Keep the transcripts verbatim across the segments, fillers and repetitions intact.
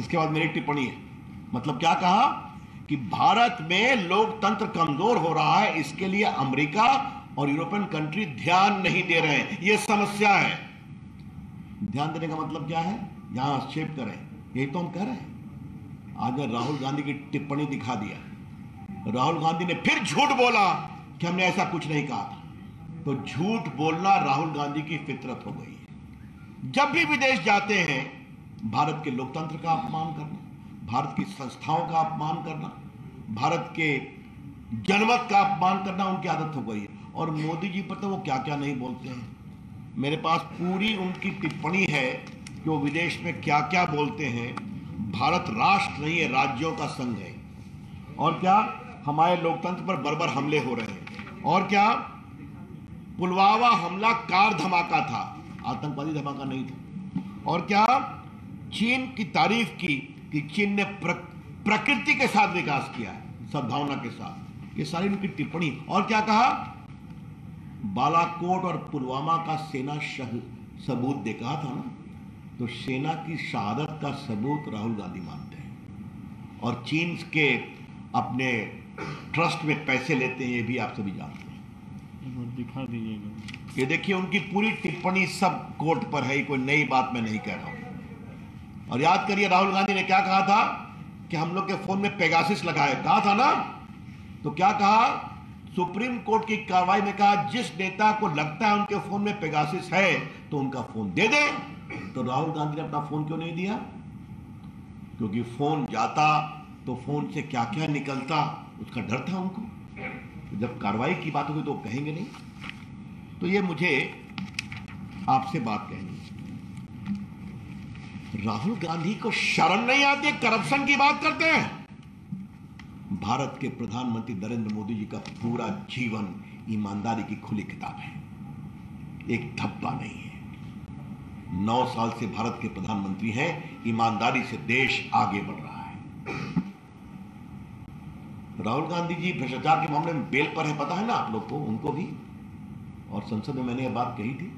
इसके बाद मेरी टिप्पणी है। मतलब क्या कहा कि भारत में लोकतंत्र कमजोर हो रहा है, इसके लिए अमेरिका और यूरोपियन कंट्री ध्यान नहीं दे रहे हैं, यह समस्या है। ध्यान देने का मतलब क्या है, यहां हस्तक्षेप करें, यही तो हम कह रहे हैं। आज मैं राहुल गांधी की टिप्पणी दिखा दिया। राहुल गांधी ने फिर झूठ बोला कि हमने ऐसा कुछ नहीं कहा था। तो झूठ बोलना राहुल गांधी की फितरत हो गई है। जब भी विदेश जाते हैं, भारत के लोकतंत्र का अपमान करना, भारत की संस्थाओं का अपमान करना, भारत के जनमत का अपमान करना उनकी आदत हो गई है। और मोदी जी पर तो वो क्या क्या नहीं बोलते हैं। मेरे पास पूरी उनकी टिप्पणी है कि वो विदेश में क्या क्या बोलते हैं। भारत राष्ट्र नहीं है, राज्यों का संघ है। और क्या हमारे लोकतंत्र पर बर्बर हमले हो रहे हैं। और क्या पुलवामा हमला कार धमाका था, आतंकवादी धमाका नहीं था। और क्या चीन की तारीफ की कि चीन ने प्र, प्रकृति के साथ विकास किया है, सद्भावना के साथ। ये सारी उनकी टिप्पणी। और क्या कहा, बालाकोट और पुलवामा का सेना सबूत देखा था ना, तो सेना की शहादत का सबूत राहुल गांधी मानते हैं। और चीन के अपने ट्रस्ट में पैसे लेते हैं, ये भी आप सभी जानते हैं। दिखा दीजिएगा। ये देखिए उनकी पूरी टिप्पणी सब कोर्ट पर है, कोई नई बात मैं नहीं कह रहा हूं। और याद करिए राहुल गांधी ने क्या कहा था कि हम लोग के फोन में पेगासिस लगाए, कहा था ना। तो क्या कहा, सुप्रीम कोर्ट की कार्रवाई में कहा जिस नेता को लगता है उनके फोन में पेगासिस है तो उनका फोन दे दे। तो राहुल गांधी ने अपना फोन क्यों नहीं दिया? क्योंकि फोन जाता तो फोन से क्या क्या निकलता उसका डर था उनको। तो जब कार्रवाई की बात होगी तो कहेंगे नहीं। तो ये मुझे आपसे बात कहनी है, राहुल गांधी को शर्म नहीं आती, करप्शन की बात करते हैं। भारत के प्रधानमंत्री नरेंद्र मोदी जी का पूरा जीवन ईमानदारी की खुली किताब है, एक धब्बा नहीं है। नौ साल से भारत के प्रधानमंत्री हैं, ईमानदारी से देश आगे बढ़ रहा है। राहुल गांधी जी भ्रष्टाचार के मामले में बेल पर है, पता है ना आप लोग को, उनको भी। और संसद में मैंने यह बात कही थी।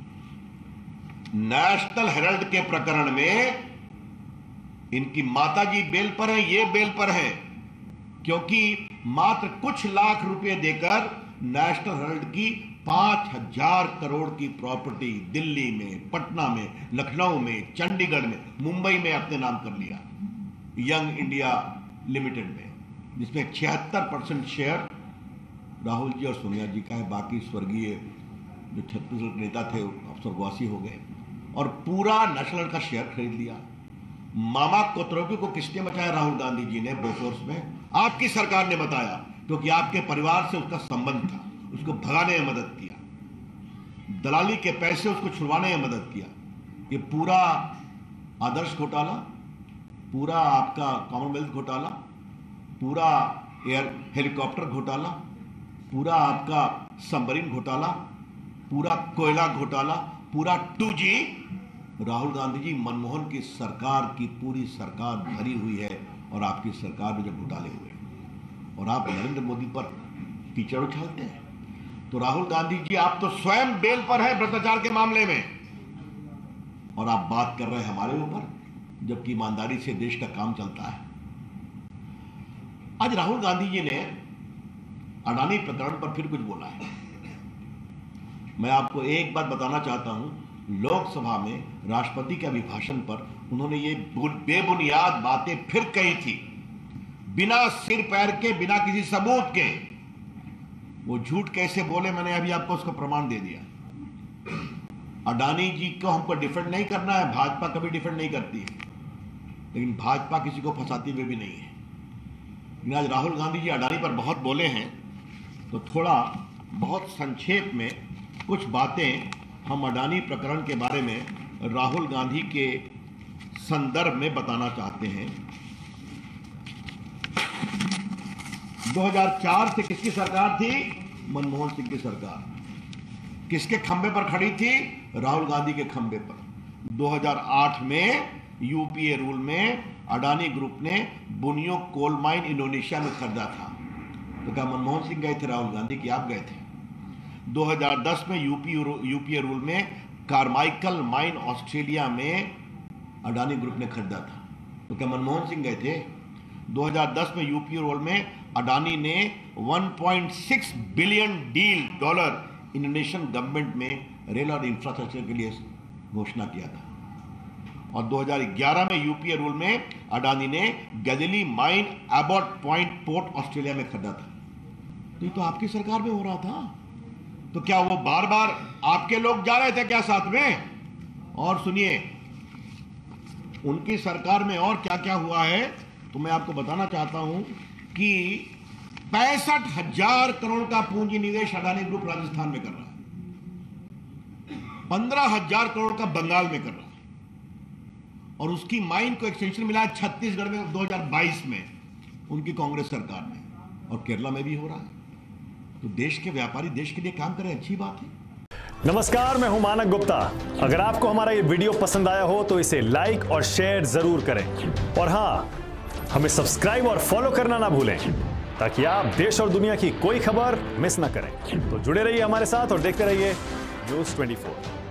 नेशनल हेराल्ड के प्रकरण में इनकी माताजी बेल पर है, ये बेल पर है, क्योंकि मात्र कुछ लाख रुपए देकर नेशनल हेराल्ड की पांच हजार करोड़ की प्रॉपर्टी दिल्ली में, पटना में, लखनऊ में, चंडीगढ़ में, मुंबई में अपने नाम कर लिया, यंग इंडिया लिमिटेड में, जिसमें छिहत्तर परसेंट शेयर राहुल जी और सोनिया जी का है। बाकी स्वर्गीय जो छत्तीसगढ़ नेता थे अब स्वर्गवासी हो गए। और पूरा नेशनल का शेयर खरीद लिया। मामा कोतरोगी को किसने बचाया? राहुल गांधी जी ने बोफोर्स में, आपकी सरकार ने बताया, क्योंकि आपके परिवार से उसका संबंध था। उसको भगाने में मदद किया, दलाली के पैसे उसको छुड़वाने में मदद किया। ये पूरा आदर्श घोटाला, पूरा आपका कॉमनवेल्थ घोटाला, पूरा एयर हेलीकॉप्टर घोटाला, पूरा आपका सबमरीन घोटाला, पूरा कोयला घोटाला, पूरा टू जी राहुल गांधी जी मनमोहन की सरकार की पूरी सरकार भरी हुई है। और आपकी सरकार में जो घोटाले हुए और आप नरेंद्र मोदी पर कीचड़ उछालते हैं। तो राहुल गांधी जी आप तो स्वयं बेल पर है भ्रष्टाचार के मामले में, और आप बात कर रहे हैं हमारे ऊपर, जबकि ईमानदारी से देश का काम चलता है। आज राहुल गांधी जी ने अडानी प्रकरण पर फिर कुछ बोला है। मैं आपको एक बात बताना चाहता हूं, लोकसभा में राष्ट्रपति के अभिभाषण पर उन्होंने ये बेबुनियाद बातें फिर कही थी, बिना सिर पैर के, बिना किसी सबूत के। वो झूठ कैसे बोले, मैंने अभी आपको उसका प्रमाण दे दिया। अडानी जी को हमको डिफेंड नहीं करना है, भाजपा कभी डिफेंड नहीं करती है, लेकिन भाजपा किसी को फंसाती हुई भी नहीं है। लेकिन आज राहुल गांधी जी अडानी पर बहुत बोले हैं, तो थोड़ा बहुत संक्षेप में कुछ बातें हम अडानी प्रकरण के बारे में राहुल गांधी के संदर्भ में बताना चाहते हैं। दो हज़ार चार से किसकी सरकार थी? मनमोहन सिंह की सरकार। किसके खंबे पर खड़ी थी? राहुल गांधी के खंबे पर। दो हज़ार आठ में यूपीए रूल में अडानी ग्रुप ने बुनियो कोल माइन इंडोनेशिया में खरीदा था। तो क्या मनमोहन सिंह गए थे राहुल गांधी की? आप गए थे। दो हज़ार दस में यूपी यूपीए रूल में कारमाइकल माइन ऑस्ट्रेलिया में अडानी ग्रुप ने खरीदा था। तो क्या मनमोहन सिंह गए थे? दो हज़ार दस में यूपीए रोल में अडानी ने one point six billion deal dollar Indonesian government में रेल और इंफ्रास्ट्रक्चर के लिए घोषणा किया था। और दो हज़ार ग्यारह में यूपीए रूल में अडानी ने Galilee mine Abbot Point port Australia में खरीदा था। तो ये तो आपकी सरकार में हो रहा था। तो क्या वो बार बार आपके लोग जा रहे थे क्या साथ में? और सुनिए, उनकी सरकार में और क्या क्या हुआ है तो मैं आपको बताना चाहता हूं कि पैंसठ हजार करोड़ का पूंजी निवेश अडानी ग्रुप राजस्थान में कर रहा है, पंद्रह हजार करोड़ का बंगाल में कर रहा है, और उसकी माइन को एक्सटेंशन मिला है छत्तीसगढ़ में दो हज़ार बाईस में उनकी कांग्रेस सरकार में, और केरला में भी हो रहा है। तो देश के व्यापारी देश के लिए काम करें, अच्छी बात है। नमस्कार, मैं हूं मानक गुप्ता। अगर आपको हमारा ये वीडियो पसंद आया हो तो इसे लाइक और शेयर जरूर करें, और हां, हमें सब्सक्राइब और फॉलो करना ना भूलें ताकि आप देश और दुनिया की कोई खबर मिस ना करें। तो जुड़े रहिए हमारे साथ और देखते रहिए न्यूज़ चौबीस।